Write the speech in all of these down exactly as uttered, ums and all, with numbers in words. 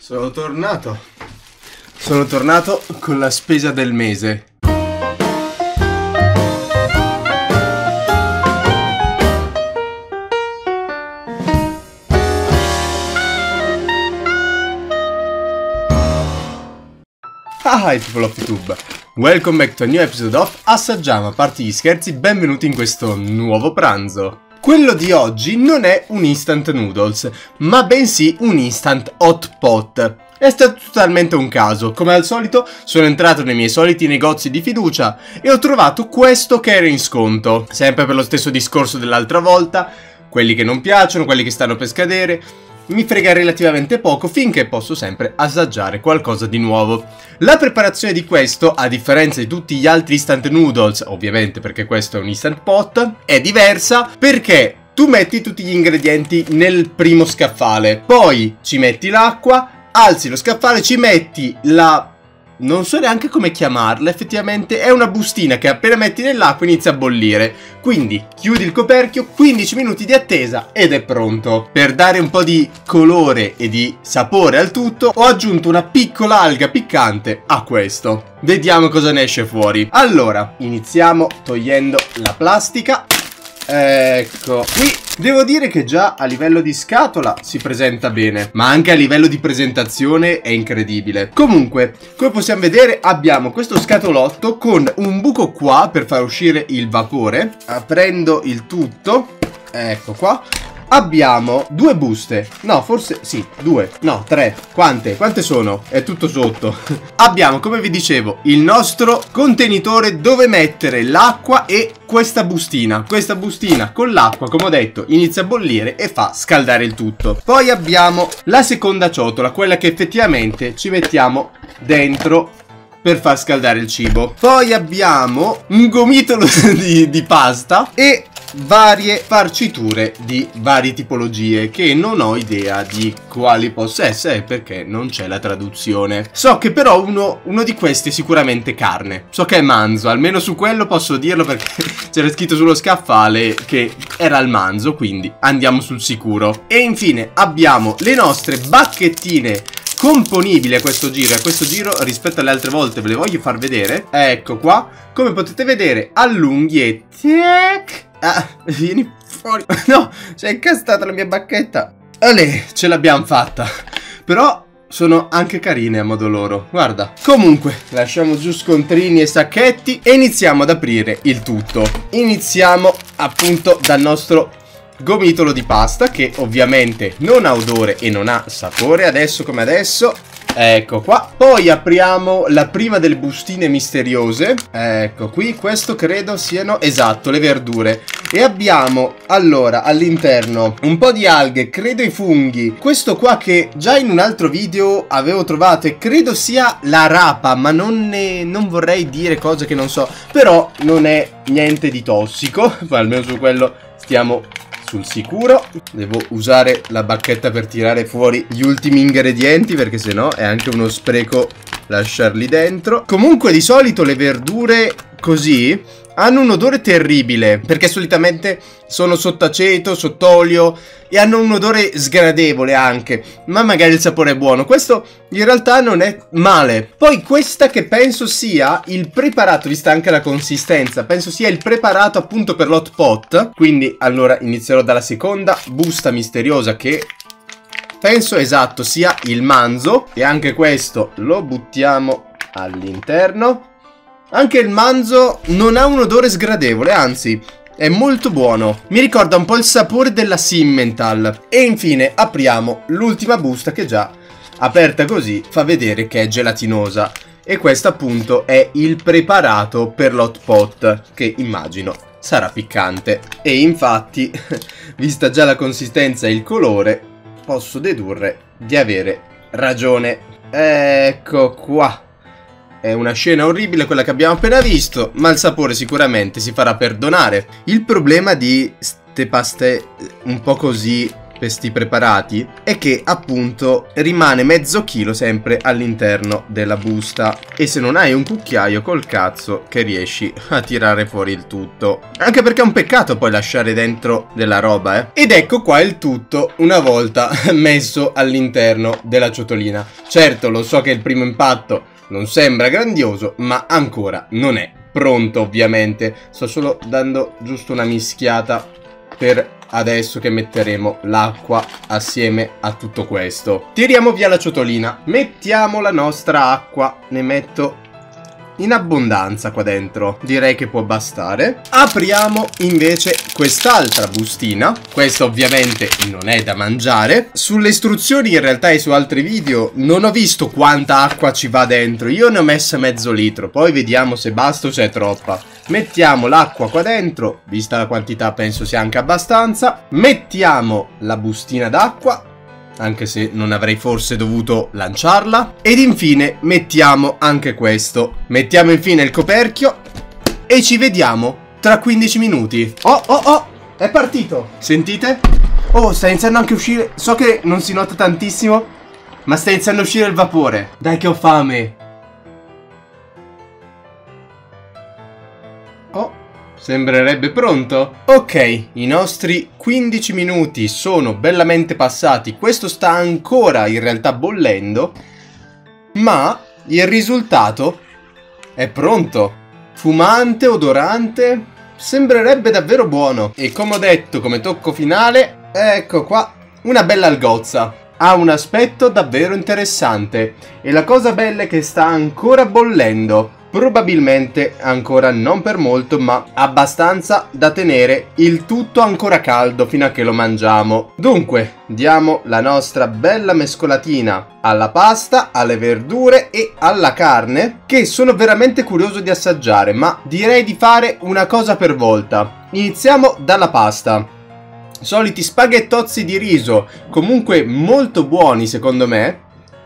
Sono tornato. Sono tornato con la spesa del mese. Ah, hi people of YouTube. Welcome back to a new episode of Assaggiamo. A parte gli scherzi, benvenuti in questo nuovo pranzo. Quello di oggi non è un instant noodles, ma bensì un instant hot pot. È stato totalmente un caso. Come al solito sono entrato nei miei soliti negozi di fiducia e ho trovato questo che era in sconto. Sempre per lo stesso discorso dell'altra volta, quelli che non piacciono, quelli che stanno per scadere. Mi frega relativamente poco finché posso sempre assaggiare qualcosa di nuovo. La preparazione di questo, a differenza di tutti gli altri instant noodles, ovviamente perché questo è un instant pot, è diversa perché tu metti tutti gli ingredienti nel primo scaffale, poi ci metti l'acqua, alzi lo scaffale, ci metti la... non so neanche come chiamarla, effettivamente è una bustina che appena metti nell'acqua inizia a bollire. Quindi chiudi il coperchio, quindici minuti di attesa ed è pronto. Per dare un po' di colore e di sapore al tutto ho aggiunto una piccola alga piccante a questo. Vediamo cosa ne esce fuori. Allora, iniziamo togliendo la plastica. Ecco qui. Devo dire che già a livello di scatola si presenta bene, ma anche a livello di presentazione è incredibile. Comunque, come possiamo vedere abbiamo questo scatolotto con un buco qua per far uscire il vapore. Aprendo il tutto, ecco qua, abbiamo due buste. No, forse sì, due, no, tre. Quante? Quante sono? È tutto sotto. Abbiamo, come vi dicevo, il nostro contenitore dove mettere l'acqua e questa bustina. Questa bustina con l'acqua, come ho detto, inizia a bollire e fa scaldare il tutto. Poi abbiamo la seconda ciotola, quella che effettivamente ci mettiamo dentro per far scaldare il cibo. Poi abbiamo un gomitolo di, di pasta e varie farciture di varie tipologie che non ho idea di quali possa essere perché non c'è la traduzione. So che però uno, uno di questi è sicuramente carne. So che è manzo, almeno su quello posso dirlo perché c'era scritto sullo scaffale che era il manzo, quindi andiamo sul sicuro. E infine abbiamo le nostre bacchettine componibili a questo giro. A questo giro rispetto alle altre volte ve le voglio far vedere. Ecco qua, come potete vedere allunghi e tac. Ah, vieni fuori. No, si è incastata la mia bacchetta. Olè, ce l'abbiamo fatta. Però sono anche carine a modo loro, guarda. Comunque, lasciamo giù scontrini e sacchetti e iniziamo ad aprire il tutto. Iniziamo appunto dal nostro gomitolo di pasta che ovviamente non ha odore e non ha sapore adesso come adesso. Ecco qua. Poi apriamo la prima delle bustine misteriose. Ecco qui, questo credo siano, esatto, le verdure. E abbiamo allora all'interno un po' di alghe, credo i funghi. Questo qua che già in un altro video avevo trovato e credo sia la rapa, ma non, ne, non vorrei dire cose che non so. Però non è niente di tossico, almeno su quello stiamo sul sicuro. Devo usare la bacchetta per tirare fuori gli ultimi ingredienti perché sennò è anche uno spreco lasciarli dentro. Comunque di solito le verdure così hanno un odore terribile perché solitamente sono sott'aceto, sott'olio e hanno un odore sgradevole anche, ma magari il sapore è buono. Questo in realtà non è male. Poi questa che penso sia il preparato, vista anche la consistenza, penso sia il preparato appunto per l'hot pot. Quindi allora inizierò dalla seconda busta misteriosa che penso esatto sia il manzo. E anche questo lo buttiamo all'interno. Anche il manzo non ha un odore sgradevole, anzi è molto buono. Mi ricorda un po' il sapore della Simmental. E infine apriamo l'ultima busta che già aperta così fa vedere che è gelatinosa. E questo appunto è il preparato per l'hot pot, che immagino sarà piccante. E infatti, vista già la consistenza e il colore, posso dedurre di avere ragione. Ecco qua. È una scena orribile quella che abbiamo appena visto, ma il sapore sicuramente si farà perdonare. Il problema di ste paste un po' così questi preparati è che appunto rimane mezzo chilo sempre all'interno della busta, e se non hai un cucchiaio col cazzo che riesci a tirare fuori il tutto, anche perché è un peccato poi lasciare dentro della roba, eh. Ed ecco qua il tutto una volta messo all'interno della ciotolina. Certo, lo so che il primo impatto non sembra grandioso, ma ancora non è pronto ovviamente. Sto solo dando giusto una mischiata per adesso che metteremo l'acqua assieme a tutto questo. Tiriamo via la ciotolina, mettiamo la nostra acqua, ne metto in abbondanza qua dentro, direi che può bastare. Apriamo invece quest'altra bustina, questa ovviamente non è da mangiare. Sulle istruzioni in realtà e su altri video non ho visto quanta acqua ci va dentro, io ne ho messa mezzo litro, poi vediamo se basta o se è troppa. Mettiamo l'acqua qua dentro, vista la quantità penso sia anche abbastanza. Mettiamo la bustina d'acqua, anche se non avrei forse dovuto lanciarla. Ed infine mettiamo anche questo. Mettiamo infine il coperchio e ci vediamo tra quindici minuti. Oh oh oh, è partito, sentite? Oh, sta iniziando anche a uscire, so che non si nota tantissimo, ma sta iniziando a uscire il vapore. Dai che ho fame. Oh, sembrerebbe pronto. Ok, i nostri quindici minuti sono bellamente passati. Questo sta ancora in realtà bollendo, ma il risultato è pronto. Fumante, odorante, sembrerebbe davvero buono. E come ho detto, come tocco finale, ecco qua, una bella algozza. Ha un aspetto davvero interessante. E la cosa bella è che sta ancora bollendo. Probabilmente ancora non per molto, ma abbastanza da tenere il tutto ancora caldo fino a che lo mangiamo. Dunque, diamo la nostra bella mescolatina alla pasta, alle verdure e alla carne, che sono veramente curioso di assaggiare, ma direi di fare una cosa per volta. Iniziamo dalla pasta. Soliti spaghettozzi di riso, comunque molto buoni secondo me.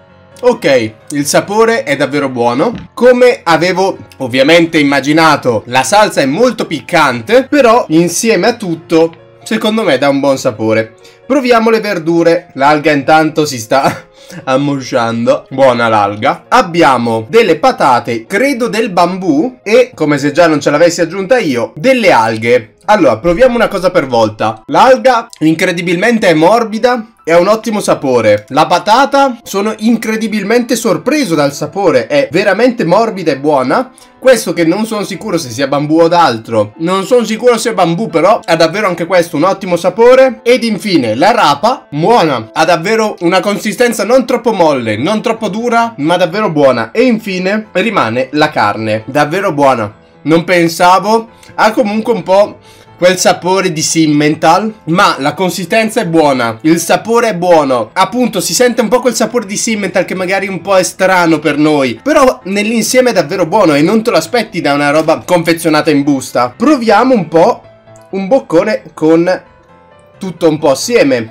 Ok, il sapore è davvero buono. Come avevo ovviamente immaginato, la salsa è molto piccante, però insieme a tutto, secondo me dà un buon sapore. Proviamo le verdure. L'alga intanto si sta ammosciando. Buona l'alga. Abbiamo delle patate, credo del bambù, e, come se già non ce l'avessi aggiunta io, delle alghe. Allora, proviamo una cosa per volta. L'alga incredibilmente è morbida e ha un ottimo sapore. La patata, sono incredibilmente sorpreso dal sapore, è veramente morbida e buona. Questo che non sono sicuro se sia bambù o d'altro, non sono sicuro se è bambù, però ha davvero anche questo un ottimo sapore. Ed infine la rapa, buona, ha davvero una consistenza non troppo molle, non troppo dura, ma davvero buona. E infine rimane la carne, davvero buona. Non pensavo, ha comunque un po' quel sapore di Simmental, ma la consistenza è buona, il sapore è buono. Appunto si sente un po' quel sapore di Simmental che magari un po' è strano per noi, però nell'insieme è davvero buono e non te lo aspetti da una roba confezionata in busta. Proviamo un po' un boccone con tutto un po' assieme.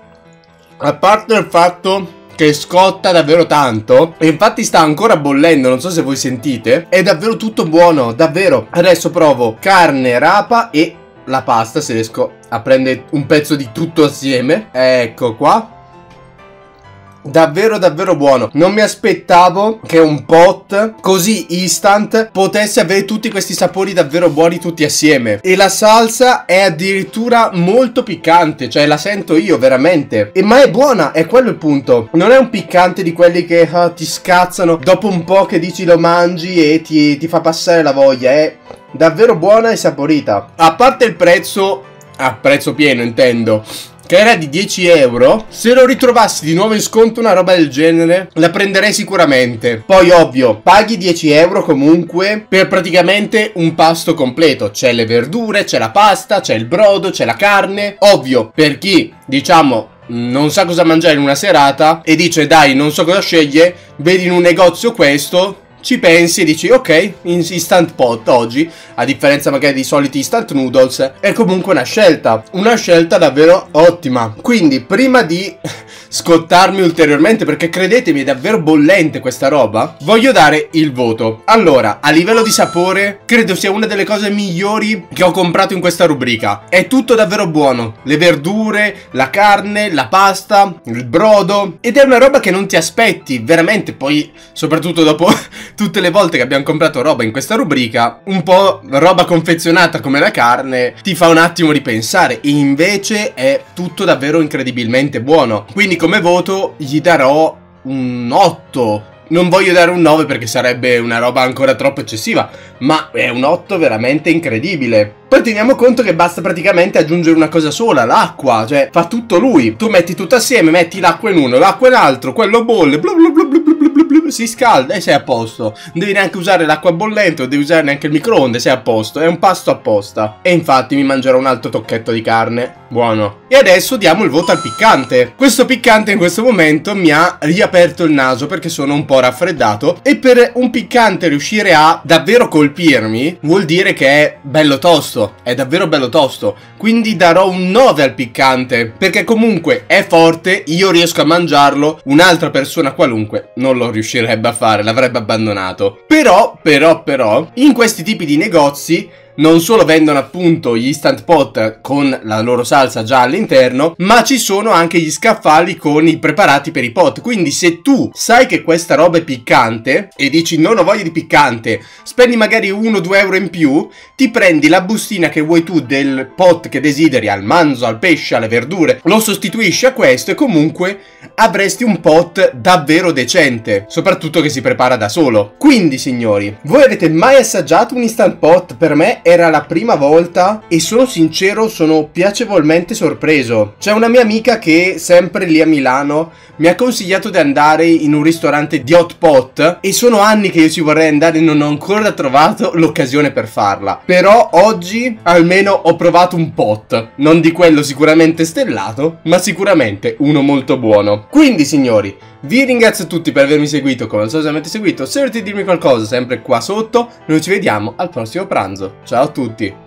A parte il fatto che scotta davvero tanto, e infatti sta ancora bollendo, non so se voi sentite, è davvero tutto buono, davvero. Adesso provo carne, rapa e la pasta, se riesco a prendere un pezzo di tutto assieme. Ecco qua. Davvero davvero buono. Non mi aspettavo che un pot così instant potesse avere tutti questi sapori davvero buoni tutti assieme. E la salsa è addirittura molto piccante, cioè la sento io veramente. E ma è buona, è quello il punto. Non è un piccante di quelli che uh, ti scazzano dopo un po' che dici lo mangi e ti, ti fa passare la voglia. È davvero buona e saporita. A parte il prezzo, a prezzo pieno intendo, che era di dieci euro, se lo ritrovassi di nuovo in sconto una roba del genere la prenderei sicuramente. Poi ovvio, paghi dieci euro comunque per praticamente un pasto completo. C'è le verdure, c'è la pasta, c'è il brodo, c'è la carne. Ovvio, per chi diciamo non sa cosa mangiare in una serata e dice dai non so cosa sceglie, vedi in un negozio questo, ci pensi e dici ok, instant pot oggi, a differenza magari di soliti instant noodles, è comunque una scelta, una scelta davvero ottima. Quindi prima di scottarmi ulteriormente, perché credetemi è davvero bollente questa roba, voglio dare il voto. Allora, a livello di sapore, credo sia una delle cose migliori che ho comprato in questa rubrica. È tutto davvero buono, le verdure, la carne, la pasta, il brodo, ed è una roba che non ti aspetti, veramente. Poi, soprattutto dopo tutte le volte che abbiamo comprato roba in questa rubrica, un po' roba confezionata come la carne ti fa un attimo ripensare, e invece è tutto davvero incredibilmente buono. Quindi come voto gli darò un otto. Non voglio dare un nove perché sarebbe una roba ancora troppo eccessiva, ma è un otto veramente incredibile. Poi teniamo conto che basta praticamente aggiungere una cosa sola, l'acqua, cioè fa tutto lui. Tu metti tutto assieme, metti l'acqua in uno, l'acqua in altro, quello bolle, blu blu blu blu blu blu blu blu, si scalda e sei a posto. Non devi neanche usare l'acqua bollente, non devi usare neanche il microonde, sei a posto, è un pasto apposta. E infatti mi mangerò un altro tocchetto di carne, buono. E adesso diamo il voto al piccante. Questo piccante in questo momento mi ha riaperto il naso perché sono un po' raffreddato, e per un piccante riuscire a davvero colpirmi vuol dire che è bello tosto. È davvero bello tosto, quindi darò un nove al piccante, perché comunque è forte, io riesco a mangiarlo, un'altra persona qualunque non lo riuscirebbe a fare, l'avrebbe abbandonato. Però, però, però, in questi tipi di negozi non solo vendono appunto gli instant pot con la loro salsa già all'interno, ma ci sono anche gli scaffali con i preparati per i pot. Quindi se tu sai che questa roba è piccante e dici non ho voglia di piccante, spendi magari uno due euro in più, ti prendi la bustina che vuoi tu del pot che desideri, al manzo, al pesce, alle verdure, lo sostituisci a questo e comunque avresti un pot davvero decente, soprattutto che si prepara da solo. Quindi signori, voi avete mai assaggiato un instant pot? Per me era la prima volta e sono sincero, sono piacevolmente sorpreso. C'è una mia amica che sempre lì a Milano mi ha consigliato di andare in un ristorante di hot pot e sono anni che io ci vorrei andare e non ho ancora trovato l'occasione per farla. Però oggi almeno ho provato un pot, non di quello sicuramente stellato, ma sicuramente uno molto buono. Quindi signori, vi ringrazio tutti per avermi seguito, come al solito avete seguito. Se volete dirmi qualcosa sempre qua sotto, noi ci vediamo al prossimo pranzo. Ciao a tutti!